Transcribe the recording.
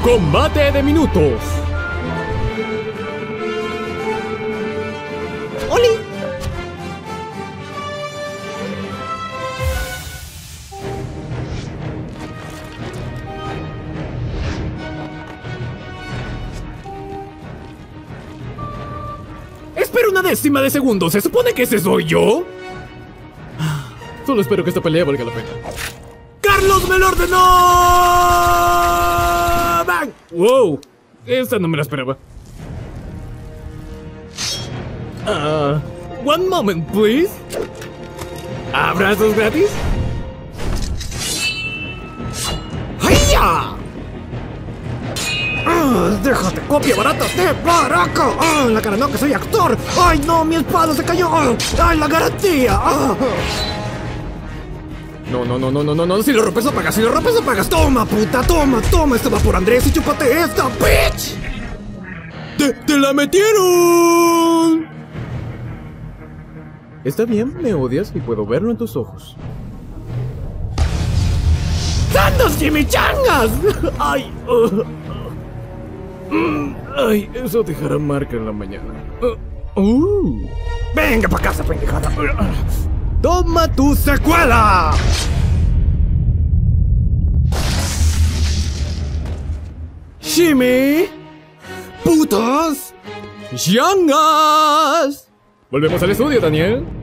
Combate de minutos. ¡Oli! Espera una décima de segundo. ¿Se supone que ese soy yo? Solo espero que esta pelea valga la pena. ¡Carlos me lo ordenó! ¡Bang! ¡Wow! Esta no me la esperaba. One moment, please. ¿Abrazos gratis? ¡Hayya! ¡Déjate, copia barata de baraca! En la cara no, que soy actor. ¡Ay, no, mi espada se cayó! ¡Ay, la garantía! No. Si lo rompes, apagas. Si lo rompes, apagas. ¡Toma, puta! ¡Toma! ¡Esta va por Andrés y chúpate esta, bitch! ¡Te la metieron! Está bien, me odias y puedo verlo en tus ojos. ¡Santos chimichangas! ¡Ay! ¡Ay! Eso dejará marca en la mañana. ¡Venga pa' casa, pendejada! ¡Toma tu secuela! ¡Shimmy! ¡Putos! ¡Yangas! Volvemos al estudio, Daniel.